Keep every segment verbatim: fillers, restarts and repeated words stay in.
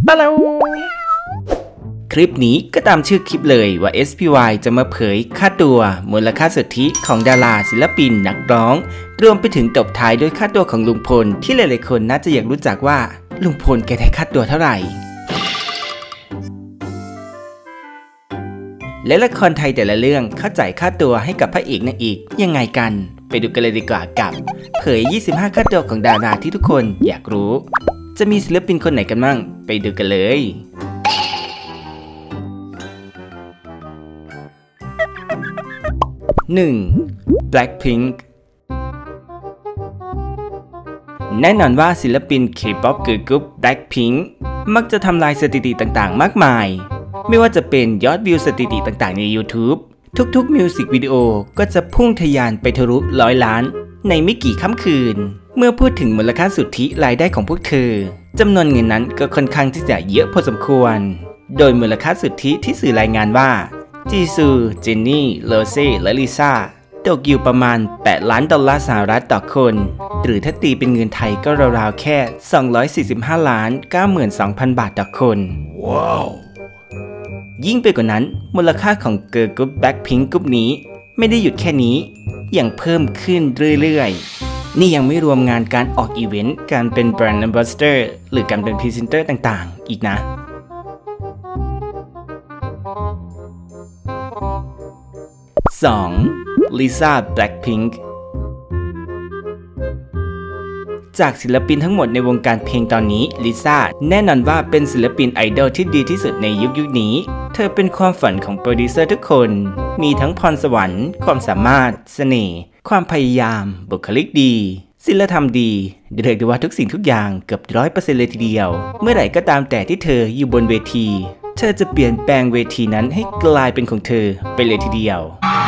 บาลาคลิปนี้ก็ตามชื่อคลิปเลยว่า เอส พี วาย จะมาเผยค่าตัวมูลค่าสุทธิของดาราศิลปินนักร้องรวมไปถึงตบท้ายด้วยค่าตัวของลุงพลที่หลายๆคนน่าจะอยากรู้จักว่าลุงพลแกได้ค่าตัวเท่าไหร่และละครไทยแต่ละเรื่องเขาจ่ายค่าตัวให้กับพระเอกนางเอกยังไงกันไปดูกันเลยดีกว่ากับเผยยี่สิบห้าค่าตัวของดาราที่ทุกคนอยากรู้จะมีศิลปินคนไหนกันบ้างไปดูกันเลยหนึ่ง Blackpink แน่นอนว่าศิลปิน K-pop เกิร์ลกรุ๊ป Blackpink มักจะทำลายสถิติต่างๆมากมายไม่ว่าจะเป็นยอดวิวสถิติต่างๆใน YouTube ทุกๆมิวสิกวิดีโอก็จะพุ่งทะยานไปทะลุร้อยล้านในไม่กี่ค่ำคืนเมื่อพูดถึงมูลค่าสุทธิรายได้ของพวกเธอจำนวนเงินนั้นก็ค่อนข้างที่จะเยอะพอสมควรโดยมูลค่าสุทธิที่สื่อรายงานว่าจีซู เจนนี่ โรเซ่ และลิซ่าตกอยู่ประมาณแปดล้านดอลลาร์สหรัฐต่อคนหรือถ้าตีเป็นเงินไทยก็ราวๆแค่สองร้อยสี่สิบห้าล้าน เก้าหมื่นสองพัน บาทต่อคนว้าวยิ่งไปกว่านั้นมูลค่าของเกิร์ลกรุ๊ป Blackpink กรุ๊ปนี้ไม่ได้หยุดแค่นี้ยังเพิ่มขึ้นเรื่อยๆนี่ยังไม่รวมงานการออกอีเวนต์การเป็นแบรนด์แอมบาสเดอร์หรือการเป็นพรีเซนเตอร์ต่างๆอีกนะสอง Lisa Blackpink จากศิลปินทั้งหมดในวงการเพลงตอนนี้ลิซ่าแน่นอนว่าเป็นศิลปินไอดอลที่ดีที่สุดในยุคยุคนี้เธอเป็นความฝันของโปรดิวเซอร์ทุกคนมีทั้งพรสวรรค์ความสามารถเสน่ห์ความพยายามบุคลิกดีศีลธรรมดีเรียกได้ว่าทุกสิ่งทุกอย่างเกือบร้อยเปอร์เซ็นต์เลยทีเดียวเมื่อไหร่ก็ตามแต่ที่เธออยู่บนเวทีเธอจะเปลี่ยนแปลงเวทีนั้นให้กลายเป็นของเธอไปเลยทีเดียว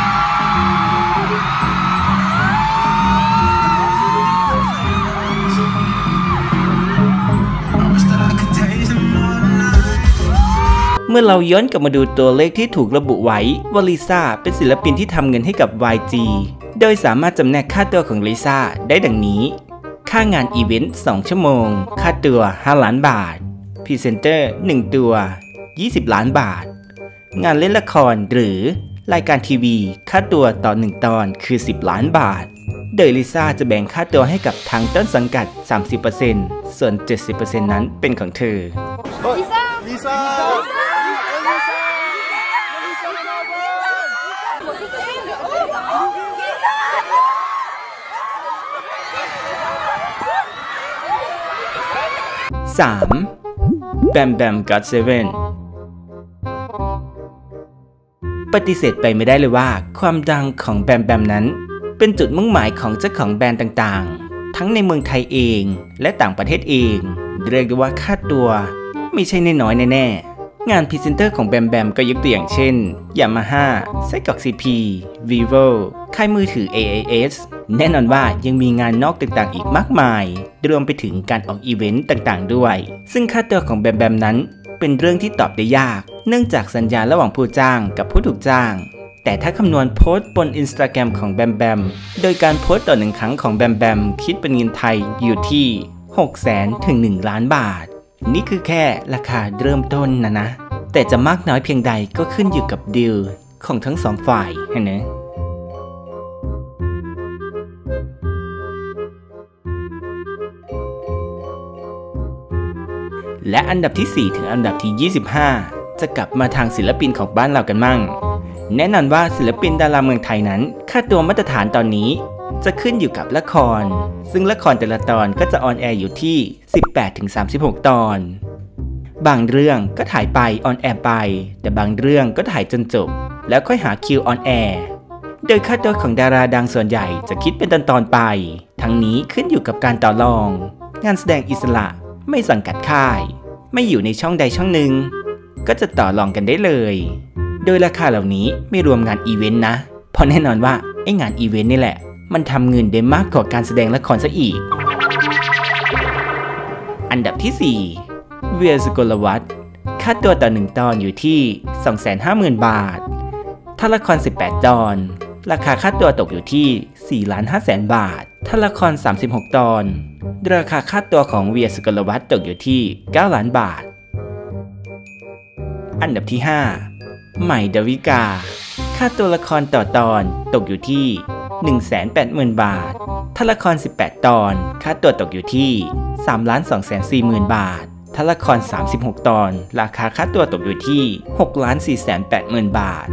เมื่อเราย้อนกลับมาดูตัวเลขที่ถูกระบุไว้ว่าลิซ่าเป็นศิลปินที่ทำเงินให้กับ วาย จี โดยสามารถจำแนกค่าตัวของลิซ่าได้ดังนี้ค่างานอีเวนต์สองชั่วโมงค่าตัวห้าล้านบาทพรีเซนเตอร์หนึ่งตัวยี่สิบล้านบาทงานเล่นละครหรือรายการทีวีค่าตัวต่อหนึ่งตอนคือสิบล้านบาทโดยลิซ่าจะแบ่งค่าตัวให้กับทางต้นสังกัด สามสิบเปอร์เซ็นต์ ส่วน เจ็ดสิบเปอร์เซ็นต์ นั้นเป็นของเธอลิซ่าลิซ่าสาม แบมแบม ก็อต เซเว่น ปฏิเสธไปไม่ได้เลยว่าความดังของแบมแบมนั้นเป็นจุดมุ่งหมายของเจ้าของแบรนด์ต่างๆทั้งในเมืองไทยเองและต่างประเทศเองเรียกได้ว่าค่าตัวไม่ใช่น้อยๆแน่ๆงานพรีเซนเตอร์ของแบมแบมก็ยกตัวอย่างเช่น Yamaha ไส้กรอก ซี พี Vivo ค่ายมือถือ เอ เอ เอส แน่นอนว่ายังมีงานนอกต่างๆอีกมากมายรวมไปถึงการออกอีเวนต์ต่างๆด้วยซึ่งค่าตัวของแบมแบมนั้นเป็นเรื่องที่ตอบได้ยากเนื่องจากสัญญาระหว่างผู้จ้างกับผู้ถูกจ้างแต่ถ้าคำนวณโพสต์บน Instagram ของแบมแบมโดยการโพสต์ต่อหนึ่งครั้งของแบมแบมคิดเป็นเงินไทยอยู่ที่ หกแสน ถึง หนึ่ง ล้านบาทนี่คือแค่ราคาเริ่มต้นนะนะแต่จะมากน้อยเพียงใดก็ขึ้นอยู่กับดีลของทั้งสองฝ่ายนะและอันดับที่สี่ถึงอันดับที่ยี่สิบห้าจะกลับมาทางศิลปินของบ้านเรากันมั่งแน่นอนว่าศิลปินดาราเมืองไทยนั้นค่าตัวมาตรฐานตอนนี้จะขึ้นอยู่กับละครซึ่งละครแต่ละตอนก็จะออนแอร์อยู่ที่ สิบแปดถึงสามสิบหก ตอนบางเรื่องก็ถ่ายไปออนแอร์ไปแต่บางเรื่องก็ถ่ายจนจบแล้วค่อยหาคิวออนแอร์โดยค่าตัวของดาราดังส่วนใหญ่จะคิดเป็นตอนๆไปทั้งนี้ขึ้นอยู่กับการต่อรองงานแสดงอิสระไม่สังกัดค่ายไม่อยู่ในช่องใดช่องหนึ่งก็จะต่อรองกันได้เลยโดยราคาเหล่านี้ไม่รวมงานอีเวนต์นะเพราะแน่นอนว่าไอ้งานอีเวนต์นี่แหละมันทำเงินได้มากกว่าการแสดงละครซะอีกอันดับที่สี่เวีย สุกลวัฒน์ค่าตัวต่อหนึ่งตอนอยู่ที่ สองแสนห้าหมื่น บาทถ้าละครสิบแปดตอนราคาค่าตัวตกอยู่ที่ สี่ล้านห้าแสน บาทถ้าละครสามสิบหกตอนราคาค่าตัวของเวีย สุกลวัฒน์ตกอยู่ที่ เก้าล้านบาทอันดับที่ห้าใหม่ดาวิกาค่าตัวละครต่อตอนตกอยู่ที่ หนึ่งแสนแปดหมื่น บาทถ้าละครสิบแปดตอนค่าตัวตกอยู่ที่ สามล้านสองแสนสี่หมื่น บาทถ้าละครสามสิบหกตอนราคาค่าตัวตกอยู่ที่ หกล้านสี่แสนแปดหมื่น บาท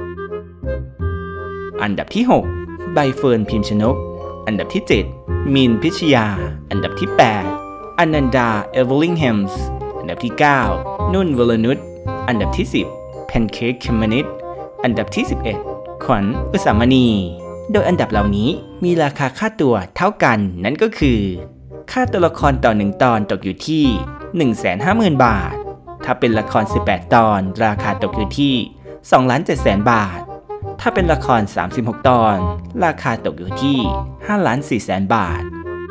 อันดับที่หกใบเฟิร์นพิมพ์ชนกอันดับที่เจ็ดมินพิชยาอันดับที่แปดอนันดาเอเวอร์ลิงแฮมส์อันดับที่เก้านุ่นวรนุชอันดับที่สิบแพนเค้กคิมมานิดอันดับที่สิบเอ็ดขวัญอุสามณีโดยอันดับเหล่านี้มีราคาค่าตัวเท่ากันนั่นก็คือค่าตัวละครต่อหนึ่งตอนตกอยู่ที่ หนึ่งแสนห้าหมื่น บาทถ้าเป็นละครสิบแปดตอนราคาตกอยู่ที่ สองล้านเจ็ดแสน บาทถ้าเป็นละครสามสิบหกตอนราคาตกอยู่ที่ ห้าล้านสี่แสน บาท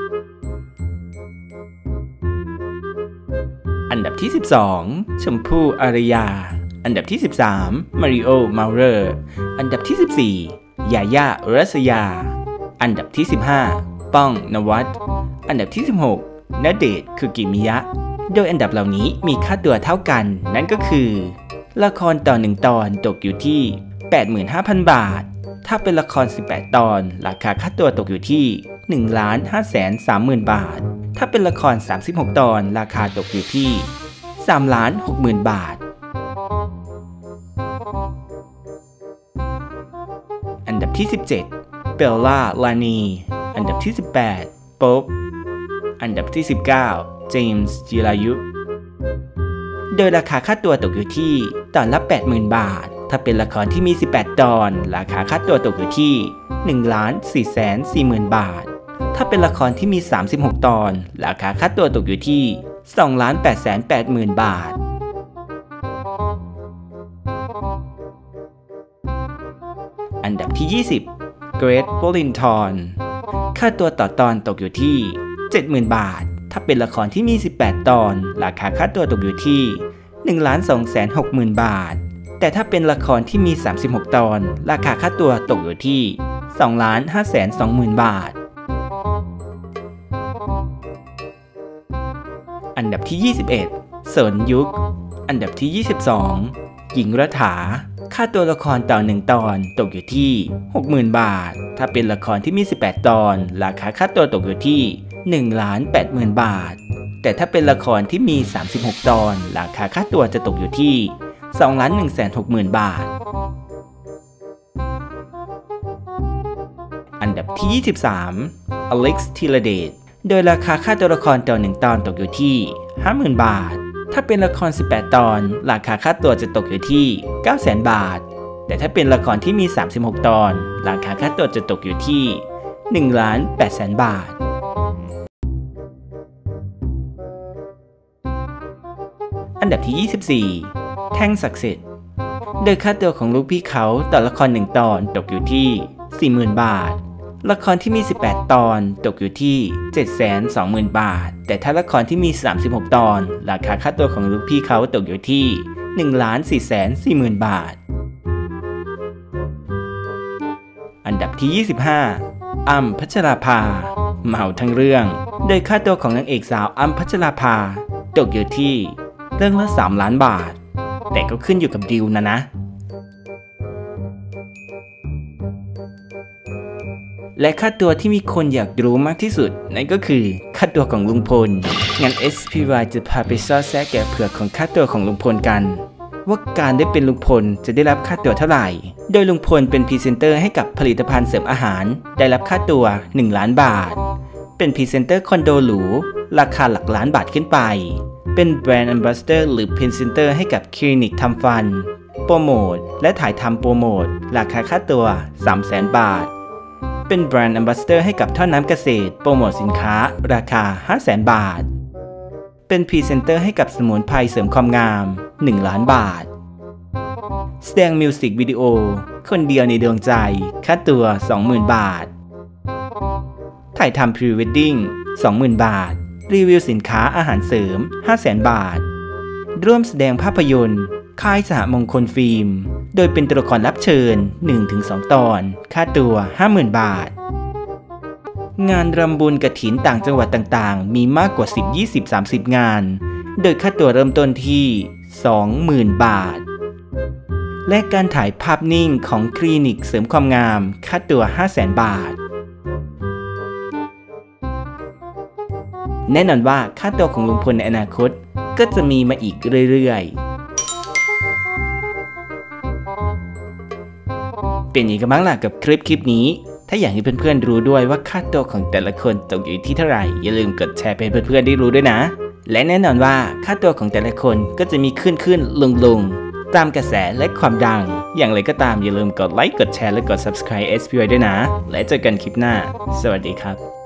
อันดับที่สิบสองชมพู่อารยาอันดับที่สิบสามมาริโอเมาเรอร์อันดับที่สิบสี่ยาย่ารัสยาอันดับที่สิบห้าป้องนวัตอันดับที่สิบหกณเดชน์คุกิมิยะโดยอันดับเหล่านี้มีค่าตัวเท่ากันนั่นก็คือละครต่อหนึ่งตอนตกอยู่ที่ แปดหมื่นห้าพัน บาทถ้าเป็นละครสิบแปดตอนราคาค่าตัวตกอยู่ที่ หนึ่งล้านห้าแสนสามหมื่น บาทถ้าเป็นละครสามสิบหกตอนราคาตกอยู่ที่ สามล้านหกหมื่น บาทอันดับที่สิบเจ็ดเบลล่าลานีอันดับที่สิบแปดโป๊ปอันดับที่สิบเก้าเจมส์จิรายุโดยราคาค่าตัวตกอยู่ที่ตอนละ แปดหมื่น บาทถ้าเป็นละครที่มีสิบแปดตอนราคาค่าตัวตกอยู่ที่ หนึ่งล้านสี่แสนสี่หมื่น บาทถ้าเป็นละครที่มีสามสิบหกตอนราคาค่าตัวตกอยู่ที่ สองล้านแปดแสนแปดหมื่น บาทอันดับที่ยี่สิบเกรทโบลินทอนค่าตัวต่อตอนตกอยู่ที่ เจ็ดหมื่น บาทถ้าเป็นละครที่มีสิบแปดตอนราคาค่าตัวตกอยู่ที่ หนึ่งล้านสองแสนหกหมื่น บาทแต่ถ้าเป็นละครที่มีสามสิบหกตอนราคาค่าตัวตกอยู่ที่ สองล้านห้าแสนสองหมื่น บาทอันดับที่ยี่สิบเอ็ดเสินยุคอันดับที่ยี่สิบสองหญิงรัฐาค่าตัวละครต่อหนึ่งตอนตกอยู่ที่ หกหมื่น บาทถ้าเป็นละครที่มีสิบแปดตอนราคาค่าตัวตกอยู่ที่ หนึ่งล้านแปดหมื่น บาทแต่ถ้าเป็นละครที่มีสามสิบหกตอนราคาค่าตัวจะตกอยู่ที่ สองล้านหนึ่งแสนหกหมื่น บาทอันดับที่ยี่สิบสามอเล็กซ์ธีรเดชโดยราคาค่าตัวละครต่อหนึ่งตอนตกอยู่ที่ ห้าหมื่น บาทถ้าเป็นละครสิบแปดตอนราคาค่าตัวจะตกอยู่ที่ เก้าแสน บาทแต่ถ้าเป็นละครที่มีสามสิบหกตอนราคาค่าตัวจะตกอยู่ที่ หนึ่งล้านแปดแสน บาทอันดับที่ยี่สิบสี่แท่งศักดิ์สิทธิ์โดยค่าตัวของลูกพี่เขาต่อละครหนึ่งตอนตกอยู่ที่ สี่หมื่น บาทละครที่มีสิบแปดตอนตกอยู่ที่ เจ็ดแสนสองหมื่น บาทแต่ถ้าละครที่มีสามสิบหกตอนราคาค่าตัวของลูกพี่เขาตกอยู่ที่ หนึ่งล้านสี่แสนสี่หมื่น บาทอันดับที่ยี่สิบห้าอ้ำพัชราภาเหมาทั้งเรื่องโดยค่าตัวของนางเอกสาวอ้ำพัชราภาตกอยู่ที่เรื่องละสามล้านบาทแต่ก็ขึ้นอยู่กับดีลนะนะและค่าตัวที่มีคนอยากรู้มากที่สุดนั่นก็คือค่าตัวของลุงพลงั้น เอส พี วาย จะพาไปซอแซะแกะเผือกของค่าตัวของลุงพลกันว่าการได้เป็นลุงพลจะได้รับค่าตัวเท่าไหร่โดยลุงพลเป็นพรีเซนเตอร์ให้กับผลิตภัณฑ์เสริมอาหารได้รับค่าตัวหนึ่งล้านบาทเป็นพรีเซนเตอร์คอนโดหรูราคาหลักล้านบาทขึ้นไปเป็นแบรนด์แอมบาสเดอร์หรือพรีเซนเตอร์ให้กับคลินิกทำฟันโปรโมทและถ่ายทำโปรโมทราคาค่าตัว สามแสน บาทเป็นแบรนด์แอมบาสเดอร์ให้กับท่อน้ำเกษตรโปรโมทสินค้าราคา ห้าแสน บาทเป็นพรีเซนเตอร์ให้กับสมุนไพรเสริมความงามหนึ่งล้านบาทแสดงมิวสิกวิดีโอคนเดียวในดวงใจค่าตัว สองหมื่น บาทถ่ายทำพรีเวดดิ้ง สองหมื่น บาทรีวิวสินค้าอาหารเสริม ห้าแสน บาทร่วมแสดงภาพยนตร์ค่ายสหมงคลฟิล์มโดยเป็นตัวละครรับเชิญ หนึ่งถึงสอง ตอนค่าตัว ห้าหมื่น บาทงานรำบุญกฐินต่างจังหวัดต่างๆมีมากกว่าสิบ ยี่สิบ สามสิบ งานโดยค่าตัวเริ่มต้นที่ สองหมื่น บาทและการถ่ายภาพนิ่งของคลินิกเสริมความงามค่าตัว ห้าแสน บาทแน่นอนว่าค่าตัวของลุงพลในอนาคตก็จะมีมาอีกเรื่อยๆเป็นยังไงกันบ้างล่ะกับคลิปคลิปนี้ถ้าอยากให้เพื่อนๆรู้ด้วยว่าค่าตัวของแต่ละคนตกอยู่ที่เท่าไหร่อย่าลืมกดแชร์ให้เพื่อนๆได้รู้ด้วยนะและแน่นอนว่าค่าตัวของแต่ละคนก็จะมีขึ้นขึ้นลงลงตามกระแสและความดังอย่างไรก็ตามอย่าลืมกดไลค์กดแชร์และกด ซับสไครบ์ เอส พี วาย ด้วยนะและเจอกันคลิปหน้าสวัสดีครับ